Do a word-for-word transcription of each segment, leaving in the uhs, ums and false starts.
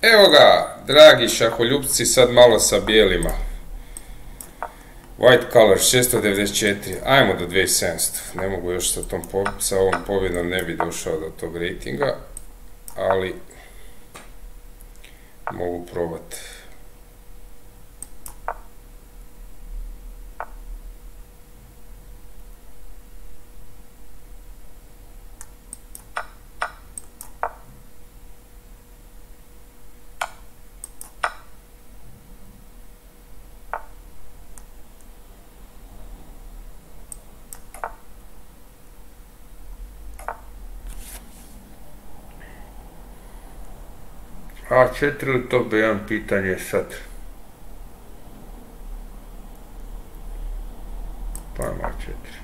Evo ga, dragi šaholjupci, sad malo sa bijelima. White color, šesto devedeset četiri, ajmo do dvije tisuće sedamsto. Ne mogu još sa, tom, sa ovom pobjedom, ne bi došao do tog ratinga, ali mogu probati. A četiri ili to B jedan pitanje sad? Pa ima četiri.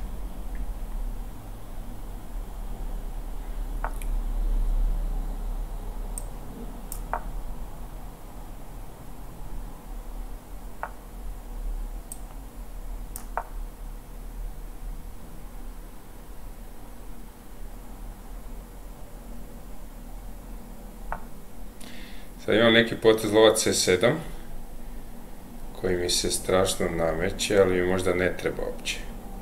Sad imam neki potez lovac C sedam koji mi se strašno nameće, ali mi možda ne treba uopće.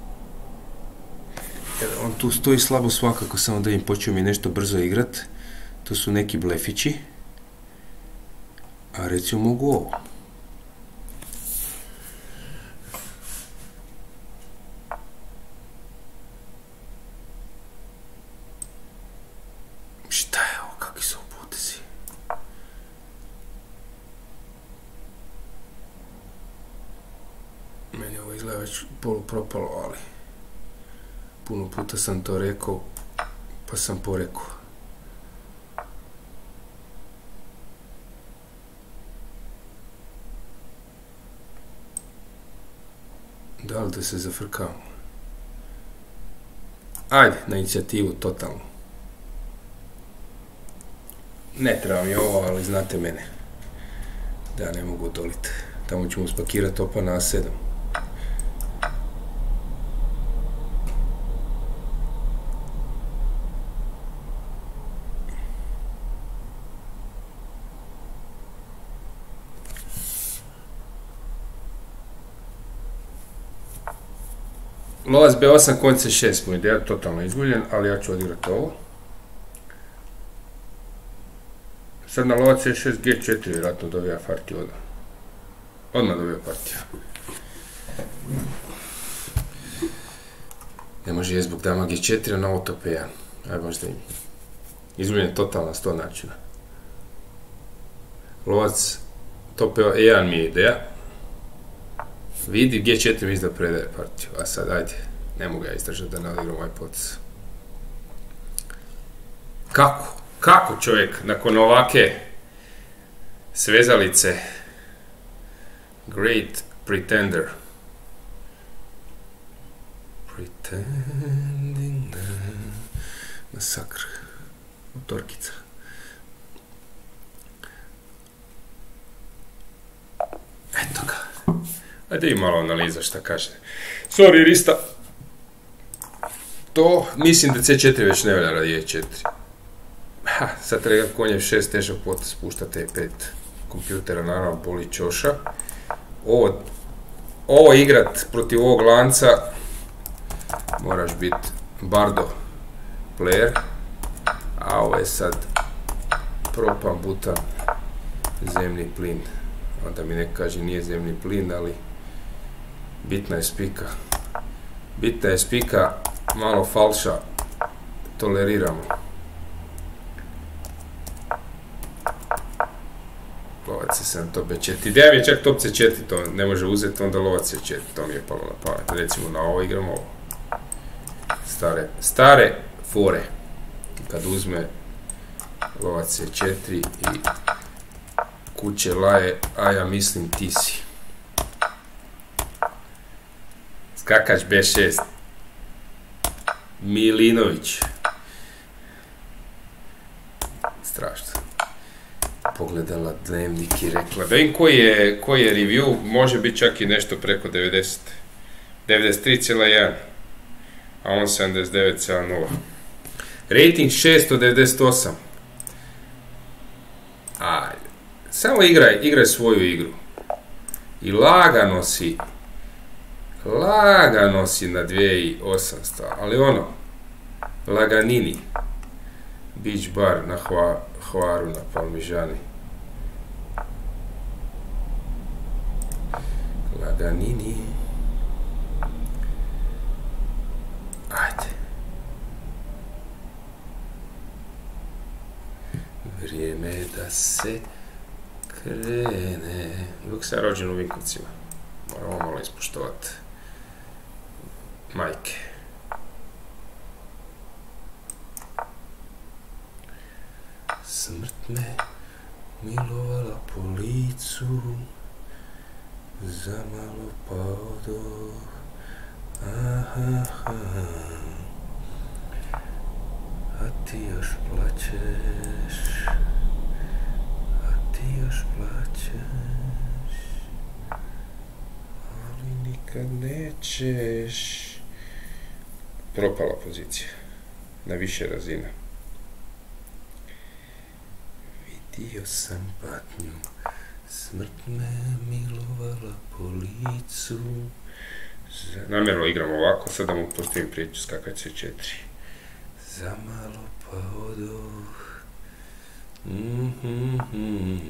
On tu stoji slabo svakako, samo da im počeo mi nešto brzo igrat. To su neki blefići. A recimo mogu ovo. Šta je ovo, kakvi su potezi? Meni ovo izgleda već polu propalo, ali puno puta sam to rekao, pa sam porekao. Da li da se zafrkamo? Ajde, na inicijativu, totalno. Ne treba mi ovo, ali znate mene. Da, ne mogu odoliti. Tamo ćemo spakirati opa na A sedam. Lovac B osam, konj C šest, moj ideja totalno izguljen, ali ja ću odigrati ovo. Sad na lovac C šest, G četiri, vjerojatno dobija partiju odmah. Odmah dobija partiju. Ne može je zbog dama G četiri, a na ovo to P jedan. Ajde možda im. Izguljen totalno na sto načina. Lovac, to P jedan mi je ideja. Vidi, G četiri mi izda predaje partiju, a sad ajde, ne mogu ja izdržati da ne odigram ovaj potez. Kako? Kako čovjek nakon ovake svezalice? Great Pretender. Pretending da... Masakr. Motorkica. Eto ga. Ajde i malo analiza šta kaže. Sorry, Rista. To, mislim da C četiri već ne velja radi E četiri. Ha, sad treba konj F šest, težak potez, spušta T pet. Kompjutera naravno boli čoša. Ovo, ovo igrat protiv ovog lanca, moraš biti bardo player. A ovo je sad propan butan, zemni plin. Onda mi neko kaže nije zemni plin, ali bitna je spika. Bitna je spika, malo falša toleriramo. Lovac C sedam, to B četiri. Ideja mi je čak top C četiri, to ne može uzeti, onda lovac C četiri, to mi je palo na pamet. Recimo na ovo igramo ovo. Stare, stare fore. Kad uzme lovac C četiri i kuće laje, a ja mislim ti si. Skakač B šest. Milinović. Strašno. Pogledala dnevnik i rekla, da im koji je, koji je review, može biti čak i nešto preko devedeset. devedeset tri zarez jedan. A on sedamdeset devet zarez nula. Rating šesto devedeset osam. Ajde. Samo igraj, igraj svoju igru. I lagano si, lagano si na dvije i osamsto, ali ono, laganini. Beach bar na hva, Hvaru, na Palmižani. Laganini. Ajde. Vrijeme je da se krene. Dok sam rođen u Vinkovcima. Moramo malo ispoštovati majke. Smrt me milovala po licu, zamalo pa odoh. Aha, aha. A ti još plačeš, a ti još plačeš, ali nikad nećeš. Propala pozicija, na više razina. Vidio sam patnju, smrt me milovala po licu. Namjerno igram ovako, sad da mu postavim priču, skakać se četiri. Zamalo pa odoh. Mm-hmm.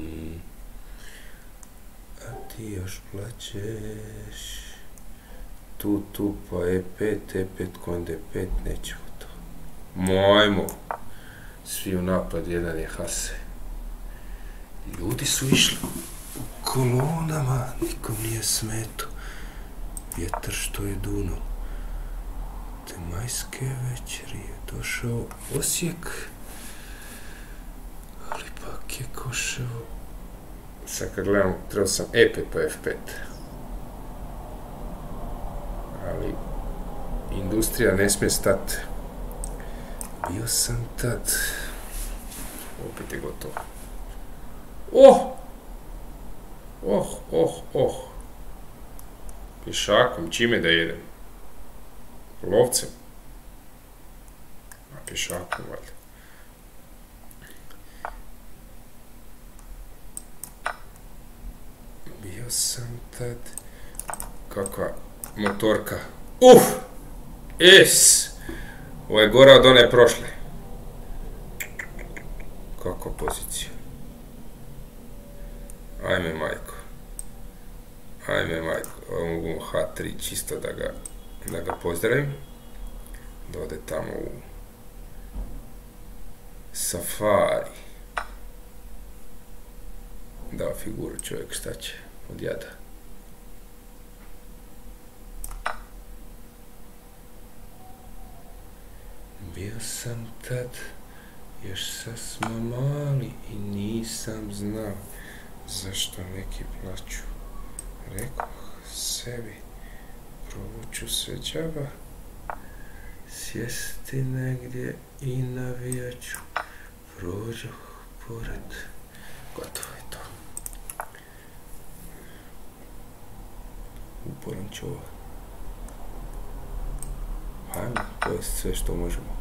A ti još plačeš. Tu, tu, pa e pet, e pet, konde pet, nećemo to. Mojmo. Svi u napad, jedan je Hase. Ljudi su išli u kolonama, nikom nije smeto. Vjetar što je duno. Te majske večeri je došao Osijek, ali pak je košao. Sad kad gledam, trebao sam E P pa F pet. Ali industrija ne smije stati. Bio sam tad. Opet je gotovo. Oh! Oh, oh, oh. Pješakom, čime da jedem? Lovcem? A pješakom, valjda. Bio sam tad... Kakva motorka. Uf! Es! Ovo je gora od one prošle. Kakva pozicija. Ajme, majko. Ajme, majko. Ovo mogu ha tri čisto da ga, da ga pozdravim. Da ode tamo u safari. Da, figuru čovjek, šta će od jada. Bio sam tad, još sasma mali i nisam znao zašto neki plaću. Rekoh sebi, provuću se džaba, sjesti negdje i navijaću. Prođoh pored, gotovo je to. Uporan čovjek. Hajmo pojesti sve što možemo.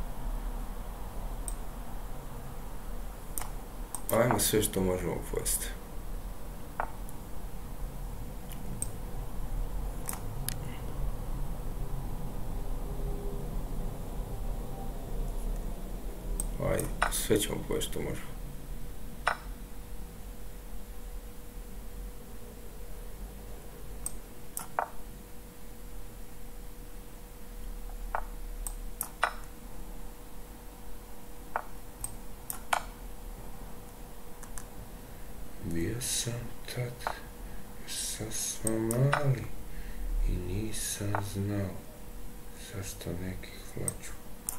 Ajmo sve što možemo pojesti. Ajde, sve ćemo pojesti što možemo. Bio sam tad sasva mali i nisam znao zašto neki hlaču.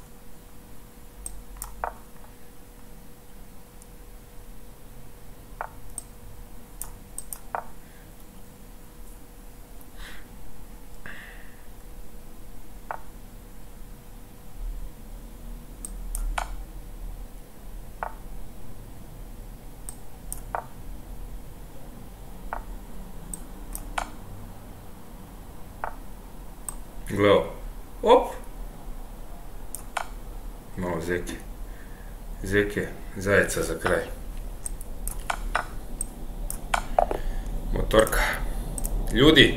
Gledao. Op! Malo zeke. Zeke, zajeca za kraj. motorka. Ljudi,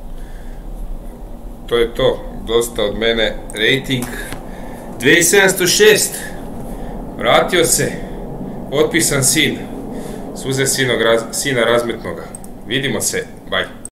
to je to. Dosta od mene. Rating dve hiljade sedamsto šest. Vratio se. Potpisan sin. Suze sinog, sina razmetnoga. Vidimo se. Bye.